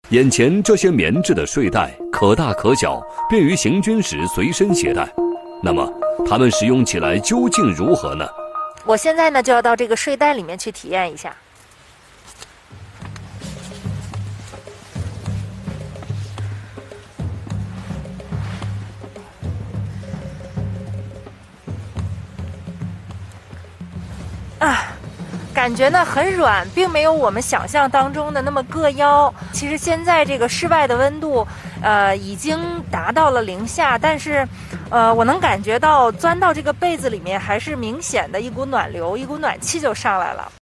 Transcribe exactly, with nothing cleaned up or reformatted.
眼前这些棉质的睡袋可大可小，便于行军时随身携带。那么，它们使用起来究竟如何呢？ 我现在呢就要到这个睡袋里面去体验一下。啊。感觉呢很软，并没有我们想象当中的那么硌腰。其实现在这个室外的温度，呃，已经达到了零下，但是，呃，我能感觉到钻到这个被子里面，还是明显的一股暖流，一股暖气就上来了。